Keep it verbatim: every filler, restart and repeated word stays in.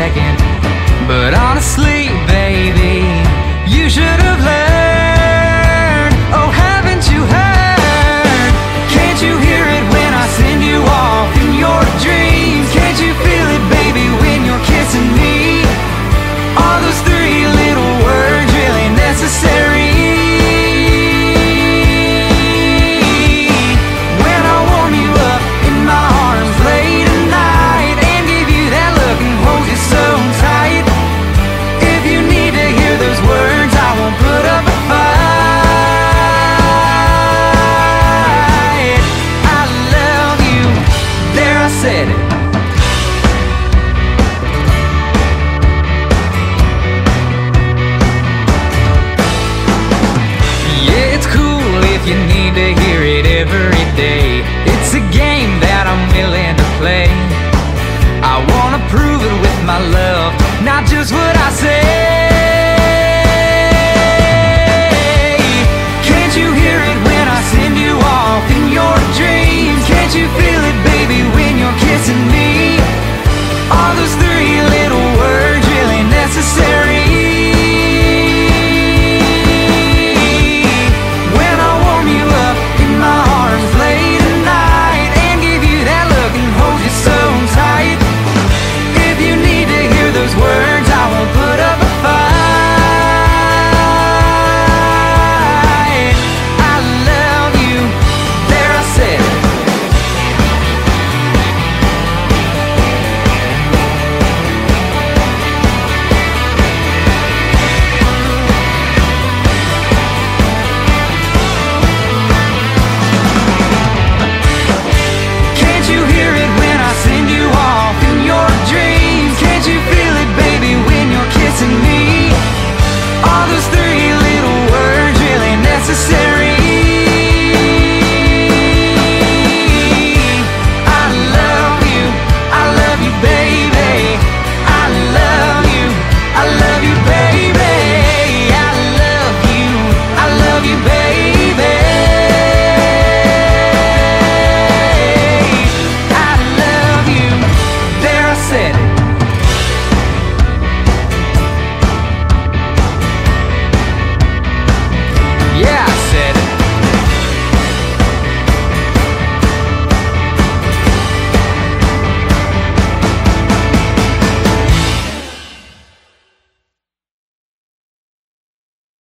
second. But honestly, baby, you should have learned. Oh, haven't you heard? Can't you hear it when I send you off in your dreams? Can't you feel it, baby, when you're kissing me? Are those three little words really necessary? When I warm you up in my arms late at night and give you that look and hold you so tight, if you need to hear those words, I won't put up a fight. I love you, there I said it. You need to hear it every day. It's a game that I'm willing to play. I wanna prove it with my love, not just what I say.